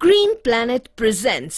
Green Planet presents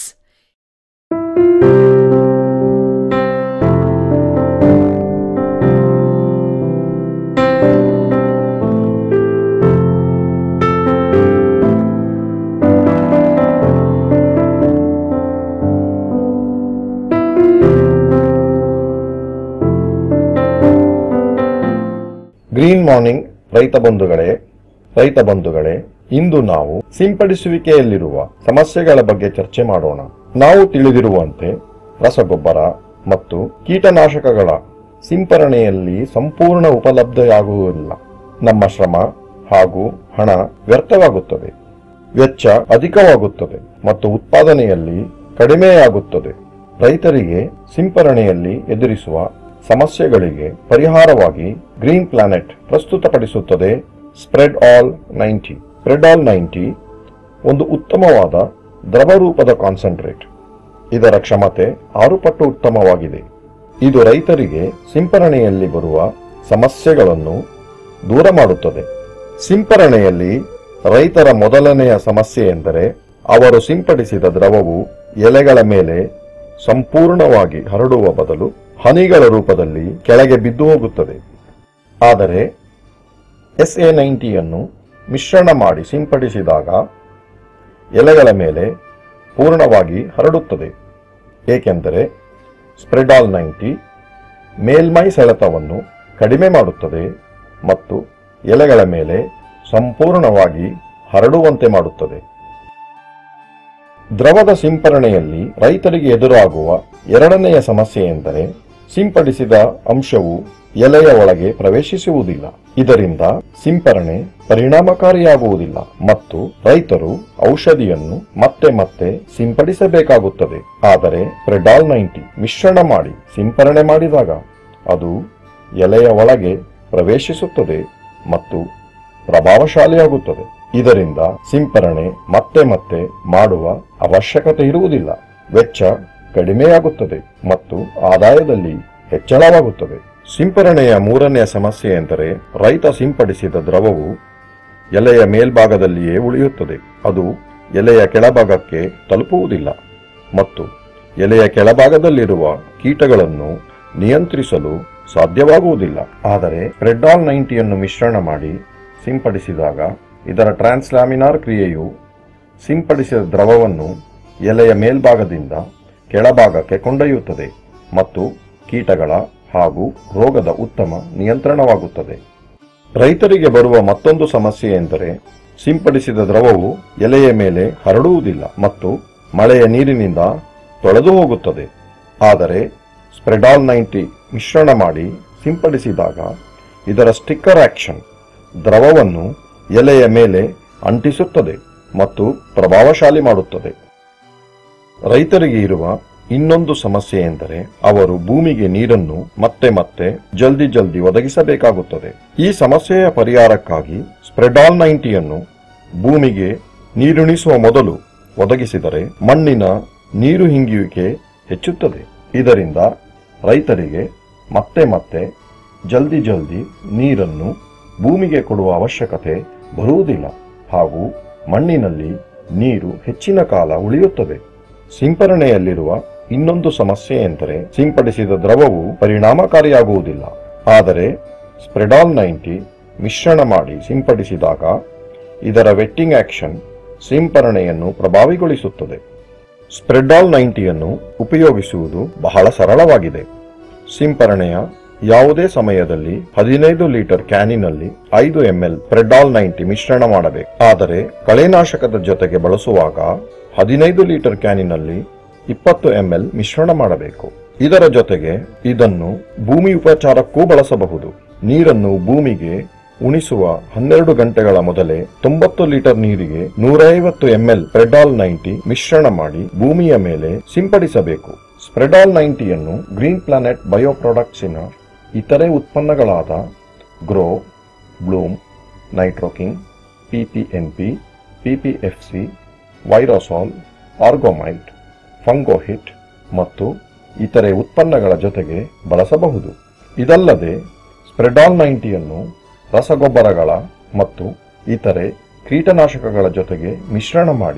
green morning ರೈತ ಬಂಧುಗಳೇ ಇಂದು ನಾವು ಸಿಂಪಡಿಸುವಿಕೆಯಲ್ಲಿರುವ ಸಮಸ್ಯೆಗಳ ಬಗ್ಗೆ ಚರ್ಚೆ ಮಾಡೋಣ. ನಾವು ತಿಳಿದಿರುವಂತೆ ರಸಗೊಬ್ಬರ ಮತ್ತು ಕೀಟನಾಶಕಗಳ ಸಿಂಪರಣೆಯಲ್ಲಿ ಸಂಪೂರ್ಣ ಉಪಲಬ್ಧವಾಗುವುದಿಲ್ಲ. ನಮ್ಮ ಶ್ರಮ ಹಾಗೂ ಹಣ ವ್ಯರ್ಥವಾಗುತ್ತದೆ, ವೆಚ್ಚ ಅಧಿಕವಾಗುತ್ತದೆ ಮತ್ತು ಉತ್ಪಾದನೆಯಲ್ಲಿ ಕಡಿಮೆಯಾಗುತ್ತದೆ. ರೈತರಿಗೆ ಸಿಂಪರಣೆಯಲ್ಲಿ ಎದುರಿಸುವ ಸಮಸ್ಯೆಗಳಿಗೆ ಪರಿಹಾರವಾಗಿ ಗ್ರೀನ್ ಪ್ಲಾನೆಟ್ ಪ್ರಸ್ತುತಪಡಿಸುತ್ತದೆ ಸ್ಪ್ರೆಡ್ ಆಲ್ 90. ಸ್ಪ್ರೆಡ್ ಆಲ್ 90 ಒಂದು ಉತ್ತಮವಾದ ದ್ರವರೂಪದ ಕಾನ್ಸಂಟ್ರೇಟ್. ಇದರ ಕ್ಷಮತೆ 6 ಪಟ್ಟು ಉತ್ತಮವಾಗಿದೆ. ಇದು ರೈತರಿಗೆ ಸಿಂಪರಣೆಯಲ್ಲಿ ಬರುವ ಸಮಸ್ಯೆಗಳನ್ನು ದೂರ ಮಾಡುತ್ತದೆ. ಸಿಂಪರಣೆಯಲ್ಲಿ ರೈತರ ಮೊದಲನೆಯ ಸಮಸ್ಯೆ ಎಂದರೆ ಅವರು ಸಿಂಪಡಿಸಿದ ದ್ರವವು ಎಲೆಗಳ ಮೇಲೆ ಸಂಪೂರ್ಣವಾಗಿ ಹರಡುವ ಬದಲು ಹನಿಗಳ ರೂಪದಲ್ಲಿ ಕೆಳಗೆ ಬಿದ್ದು ಹೋಗುತ್ತದೆ. ಆದರೆ SA90 ಮಿಶ್ರಣ ಮಾಡಿ ಸಿಂಪಡಿಸಿದಾಗ ಎಲೆಗಳ ಮೇಲೆ ಪೂರ್ಣವಾಗಿ ಹರಡುತ್ತದೆ. ಏಕೆಂದರೆ ಸ್ಪ್ರೆಡ್ ಆಲ್ 90 ಮೇಲ್ಮೈ ಸೆಳೆತವನ್ನು ಕಡಿಮೆ ಮಾಡುತ್ತದೆ ಮತ್ತು ಎಲೆಗಳ ಮೇಲೆ ಸಂಪೂರ್ಣವಾಗಿ ಹರಡುವಂತೆ ಮಾಡುತ್ತದೆ. ದ್ರವದ ಸಿಂಪರಣೆಯಲ್ಲಿ ರೈತರಿಗೆ ಎದುರಾಗುವ ಎರಡನೆಯ ಸಮಸ್ಯೆ ಎಂದರೆ ಸಿಂಪಡಿಸಿದ ಅಂಶವು ಎಲೆಯ ಒಳಗೆ ಪ್ರವೇಶಿಸುವುದಿಲ್ಲ. ಇದರಿಂದ ಸಿಂಪರಣೆ ಪರಿಣಾಮಕಾರಿಯಾಗುವುದಿಲ್ಲ ಮತ್ತು ರೈತರು ಔಷಧಿಯನ್ನು ಮತ್ತೆ ಮತ್ತೆ ಸಿಂಪಡಿಸಬೇಕಾಗುತ್ತದೆ. ಆದರೆ ಸ್ಪ್ರೆಡ್ ಆಲ್ 90 ಮಿಶ್ರಣ ಮಾಡಿ ಸಿಂಪರಣೆ ಮಾಡಿದಾಗ ಅದು ಎಲೆಯ ಒಳಗೆ ಪ್ರವೇಶಿಸುತ್ತದೆ ಮತ್ತು ಪ್ರಭಾವಶಾಲಿಯಾಗುತ್ತದೆ. ಇದರಿಂದ ಸಿಂಪರಣೆ ಮತ್ತೆ ಮತ್ತೆ ಮಾಡುವ ಅವಶ್ಯಕತೆ ಇರುವುದಿಲ್ಲ, ವೆಚ್ಚ ಕಡಿಮೆಯಾಗುತ್ತದೆ ಮತ್ತು ಆದಾಯದಲ್ಲಿ ಹೆಚ್ಚಳವಾಗುತ್ತದೆ. ಸಿಂಪರಣೆಯ ಮೂರನೆಯ ಸಮಸ್ಯೆ ಎಂದರೆ ರೈತ ಸಿಂಪಡಿಸಿದ ದ್ರವವು ಎಲೆಯ ಮೇಲ್ಭಾಗದಲ್ಲಿಯೇ ಉಳಿಯುತ್ತದೆ. ಅದು ಎಲೆಯ ಕೆಳಭಾಗಕ್ಕೆ ತಲುಪುವುದಿಲ್ಲ ಮತ್ತು ಎಲೆಯ ಕೆಳಭಾಗದಲ್ಲಿರುವ ಕೀಟಗಳನ್ನು ನಿಯಂತ್ರಿಸಲು ಸಾಧ್ಯವಾಗುವುದಿಲ್ಲ. ಆದರೆ ಸ್ಪ್ರೆಡ್ ಆಲ್ 90 ಮಿಶ್ರಣ ಮಾಡಿ ಸಿಂಪಡಿಸಿದಾಗ ಇದರ ಟ್ರಾನ್ಸ್ಲಾಮಿನಾರ್ ಕ್ರಿಯೆಯು ಸಿಂಪಡಿಸಿದ ದ್ರವವನ್ನು ಎಲೆಯ ಮೇಲ್ಭಾಗದಿಂದ ಕೆಳಭಾಗಕ್ಕೆ ಕೊಂಡೊಯ್ಯುತ್ತದೆ ಮತ್ತು ಕೀಟಗಳ ಹಾಗೂ ರೋಗದ ಉತ್ತಮ ನಿಯಂತ್ರಣವಾಗುತ್ತದೆ. ರೈತರಿಗೆ ಬರುವ ಮತ್ತೊಂದು ಸಮಸ್ಯೆ ಎಂದರೆ ಸಿಂಪಡಿಸಿದ ದ್ರವವು ಎಲೆಯ ಮೇಲೆ ಹರಡುವುದಿಲ್ಲ ಮತ್ತು ಮಳೆಯ ನೀರಿನಿಂದ ತೊಳೆದು ಹೋಗುತ್ತದೆ. ಆದರೆ ಸ್ಪ್ರೆಡ್ ಆಲ್ 90 ಮಿಶ್ರಣ ಮಾಡಿ ಸಿಂಪಡಿಸಿದಾಗ ಇದರ ಸ್ಟಿಕ್ಕರ್ ಆಕ್ಷನ್ ದ್ರವವನ್ನು ಎಲೆಯ ಮೇಲೆ ಅಂಟಿಸುತ್ತದೆ ಮತ್ತು ಪ್ರಭಾವಶಾಲಿ ಮಾಡುತ್ತದೆ. ರೈತರಿಗೆ ಇರುವ ಇನ್ನೊಂದು ಸಮಸ್ಯೆ ಎಂದರೆ ಅವರು ಭೂಮಿಗೆ ನೀರನ್ನು ಮತ್ತೆ ಮತ್ತೆ ಜಲ್ದಿ ಒದಗಿಸಬೇಕಾಗುತ್ತದೆ. ಈ ಸಮಸ್ಯೆಯ ಪರಿಹಾರಕ್ಕಾಗಿ ಸ್ಪ್ರೆಡ್ ಆಲ್ 90 ಭೂಮಿಗೆ ನೀರುಣಿಸುವ ಮೊದಲು ಒದಗಿಸಿದರೆ ಮಣ್ಣಿನ ನೀರು ಹಿಂಗುವಿಕೆ ಹೆಚ್ಚುತ್ತದೆ. ಇದರಿಂದ ರೈತರಿಗೆ ಮತ್ತೆ ಮತ್ತೆ ಜಲ್ದಿ ನೀರನ್ನು ಭೂಮಿಗೆ ಕೊಡುವ ಅವಶ್ಯಕತೆ ಬರುವುದಿಲ್ಲ ಹಾಗೂ ಮಣ್ಣಿನಲ್ಲಿ ನೀರು ಹೆಚ್ಚಿನ ಕಾಲ ಉಳಿಯುತ್ತದೆ. ಸಿಂಪರಣೆಯಲ್ಲಿರುವ ಇನ್ನೊಂದು ಸಮಸ್ಯೆ ಎಂದರೆ ಸಿಂಪಡಿಸಿದ ದ್ರವವು ಪರಿಣಾಮಕಾರಿಯಾಗುವುದಿಲ್ಲ. ಆದರೆ ಸ್ಪ್ರೆಡ್ ಆಲ್ 90 ಮಿಶ್ರಣ ಮಾಡಿ ಸಿಂಪಡಿಸಿದಾಗ ಇದರ ವೆಟ್ಟಿಂಗ್ ಆಕ್ಷನ್ ಸಿಂಪರಣೆಯನ್ನು ಪ್ರಭಾವಿಗೊಳಿಸುತ್ತದೆ. ಸ್ಪ್ರೆಡ್ ಆಲ್ 90 ಉಪಯೋಗಿಸುವುದು ಬಹಳ ಸರಳವಾಗಿದೆ. ಸಿಂಪರಣೆಯ ಯಾವುದೇ ಸಮಯದಲ್ಲಿ 15 ಲೀಟರ್ ಕ್ಯಾನಿನಲ್ಲಿ 5 ml ಸ್ಪ್ರೆಡ್ ಆಲ್ 90 ಮಿಶ್ರಣ ಮಾಡಬೇಕು. ಆದರೆ ಕಳೆನಾಶಕದ ಜೊತೆಗೆ ಬಳಸುವಾಗ 15 ಲೀಟರ್ ಕ್ಯಾನಿನಲ್ಲಿ 20 ml ಮಿಶ್ರಣ ಮಾಡಬೇಕು. ಇದರ ಜೊತೆಗೆ ಇದನ್ನು ಭೂಮಿ ಉಪಚಾರಕ್ಕೂ ಬಳಸಬಹುದು. ನೀರನ್ನು ಭೂಮಿಗೆ ಉಣಿಸುವ 12 ಗಂಟೆಗಳ ಮೊದಲೇ 90 ಲೀಟರ್ ನೀರಿಗೆ 150 ml ಸ್ಪ್ರೆಡ್ ಆಲ್ 90 ಮಿಶ್ರಣ ಮಾಡಿ ಭೂಮಿಯ ಮೇಲೆ ಸಿಂಪಡಿಸಬೇಕು. Spread all 90 Green Planet Bio ಪ್ರಾಡಕ್ಟ್ಸಿನ ಇತರೆ ಉತ್ಪನ್ನಗಳಾದ Grow, Bloom, Nitroking, PPNP, PPFC, Virosal, Orgomite, Fungohit ಮತ್ತು ಇತರೆ ಉತ್ಪನ್ನಗಳ ಜೊತೆಗೆ ಬಳಸಬಹುದು. ಇದಲ್ಲದೆ ಸ್ಪ್ರೆಡ್ ಆಲ್ 90 ರಸಗೊಬ್ಬರಗಳ ಮತ್ತು ಇತರೆ ಕೀಟನಾಶಕಗಳ ಜೊತೆಗೆ ಮಿಶ್ರಣ ಮಾಡಿ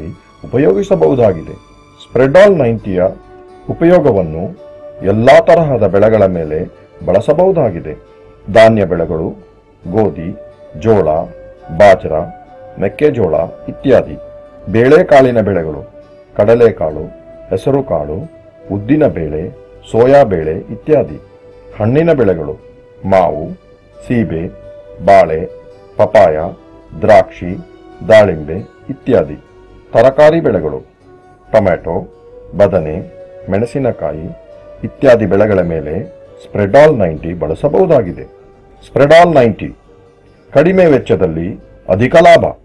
ಉಪಯೋಗಿಸಬಹುದಾಗಿದೆ. ಸ್ಪ್ರೆಡಾಲ್ 90ಯ ಉಪಯೋಗವನ್ನು ಎಲ್ಲಾ ತರಹದ ಬೆಳೆಗಳ ಮೇಲೆ ಬಳಸಬಹುದಾಗಿದೆ. ಧಾನ್ಯ ಬೆಳೆಗಳು, ಗೋಧಿ, ಜೋಳ, ಬಾಜ್ರಾ, ಮೆಕ್ಕೆಜೋಳ ಇತ್ಯಾದಿ. ಬೇಳೆಕಾಳಿನ ಬೆಳೆಗಳು, ಕಡಲೆಕಾಳು, ಹೆಸರುಕಾಳು, ಉದ್ದಿನಬೇಳೆ, ಸೋಯಾಬೇಳೆ ಇತ್ಯಾದಿ. ಹಣ್ಣಿನ ಬೆಳೆಗಳು, ಮಾವು, ಸೀಬೆ, ಬಾಳೆ, ಪಪಾಯ, ದ್ರಾಕ್ಷಿ, ದಾಳಿಂಬೆ ಇತ್ಯಾದಿ. ತರಕಾರಿ ಬೆಳೆಗಳು, ಟೊಮ್ಯಾಟೊ, ಬದನೆ, ಮೆಣಸಿನಕಾಯಿ ಇತ್ಯಾದಿ ಬೆಳೆಗಳ ಮೇಲೆ ಸ್ಪ್ರೆಡಾಲ್ 90 ಬಳಸಬಹುದಾಗಿದೆ. ಸ್ಪ್ರೆಡಾಲ್ 90 ಕಡಿಮೆ ವೆಚ್ಚದಲ್ಲಿ ಅಧಿಕ ಲಾಭ.